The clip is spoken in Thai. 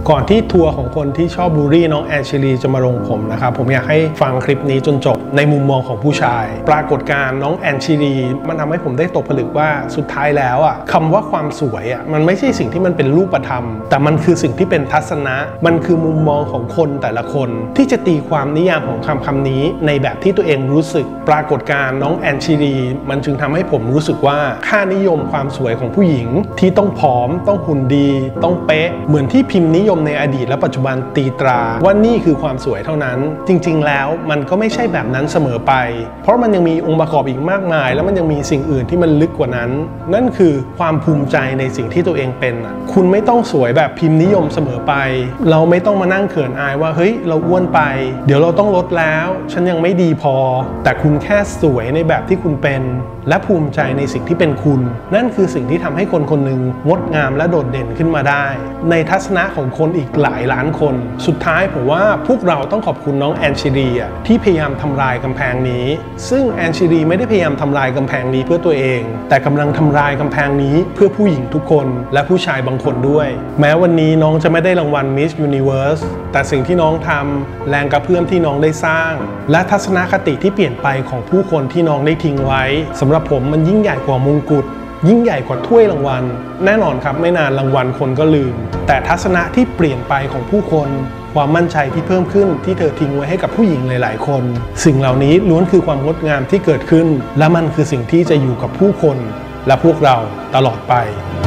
ก่อนที่ทัวร์ของคนที่ชอบบูลลี่น้องแอนชิลีจะมาลงผมนะครับผมอยากให้ฟังคลิปนี้จนจบในมุมมองของผู้ชายปรากฏการณ์น้องแอนชิลีมันทำให้ผมได้ตกผลึกว่าสุดท้ายแล้วคำว่าความสวยมันไม่ใช่สิ่งที่มันเป็นรูปธรรมแต่มันคือสิ่งที่เป็นทัศนะมันคือมุมมองของคนแต่ละคนที่จะตีความนิยามของคำนี้ในแบบที่ตัวเองรู้สึกปรากฏการณ์น้องแอนชิลีมันจึงทำให้ผมรู้สึกว่าค่านิยมความสวยของผู้หญิงที่ต้องผอมต้องหุ่นดีต้องเป๊ะเหมือนที่พิมพ์นิยมในอดีตและปัจจุบันตีตราว่านี่คือความสวยเท่านั้นจริงๆแล้วมันก็ไม่ใช่แบบนั้นเสมอไปเพราะมันยังมีองค์ประกอบอีกมากมายแล้วมันยังมีสิ่งอื่นที่มันลึกกว่านั้นนั่นคือความภูมิใจในสิ่งที่ตัวเองเป็นคุณไม่ต้องสวยแบบพิมพ์นิยมเสมอไปเราไม่ต้องมานั่งเขินอายว่าเฮ้ยเราอ้วนไปเดี๋ยวเราต้องลดแล้วฉันยังไม่ดีพอแต่คุณแค่สวยในแบบที่คุณเป็นและภูมิใจในสิ่งที่เป็นคุณนั่นคือสิ่งที่ทำให้คนคนหนึ่งงดงามและโดดเด่นขึ้นมาได้ในทัศนะของคนอีกหลายล้านคนสุดท้ายผมว่าพวกเราต้องขอบคุณน้องแอนชิลีที่พยายามทำลายกำแพงนี้ซึ่งแอนชิลีไม่ได้พยายามทำลายกำแพงนี้เพื่อตัวเองแต่กำลังทำลายกำแพงนี้เพื่อผู้หญิงทุกคนและผู้ชายบางคนด้วยแม้วันนี้น้องจะไม่ได้รางวัล Miss Universe แต่สิ่งที่น้องทำแรงกระเพื่อมที่น้องได้สร้างและทัศนคติที่เปลี่ยนไปของผู้คนที่น้องได้ทิ้งไว้สำหรับผมมันยิ่งใหญ่กว่ามงกุฎยิ่งใหญ่กว่าถ้วยรางวัลแน่นอนครับไม่นานรางวัลคนก็ลืมแต่ทัศนะที่เปลี่ยนไปของผู้คนความมั่นใจที่เพิ่มขึ้นที่เธอทิ้งไว้ให้กับผู้หญิงหลายๆคนสิ่งเหล่านี้ล้วนคือความงดงามที่เกิดขึ้นและมันคือสิ่งที่จะอยู่กับผู้คนและพวกเราตลอดไป